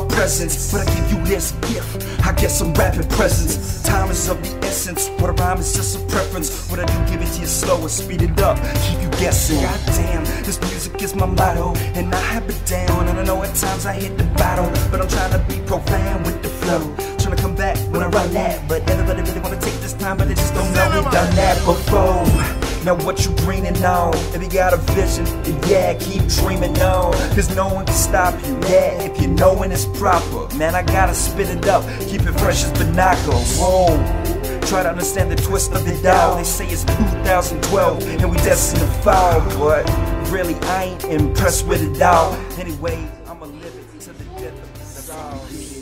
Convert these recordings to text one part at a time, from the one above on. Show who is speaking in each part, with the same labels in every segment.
Speaker 1: presence, but I give you this gift. I guess I'm rapping presence. Time is of the essence. What a rhyme is just a preference. What I do, give it to you slow and speed it up, keep you guessing. Goddamn, this music is my motto, and I have it down. And I know at times I hit the bottle, but I'm trying to be profound with the flow. Trying to come back when I run that, but everybody really wanna take this time, but they just don't know we done that before. Now what you dreaming on? If you got a vision, then yeah, keep dreaming on. Cause no one can stop you, yeah, if you know when it's proper. Man, I gotta spit it up, keep it fresh as binoculars. Whoa, try to understand the twist of the dial. They say it's 2012 and we destined to fall, but really I ain't impressed with it all. Anyway, I'ma live it to the death of the soul.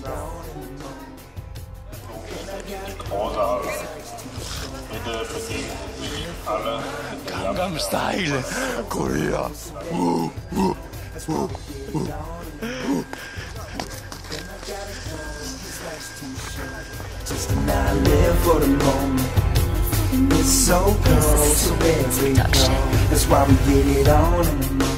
Speaker 2: Gangnam Style, Korea.
Speaker 1: Just to not live for the moment. It's so close to where we go. That's why we get it on in the morning.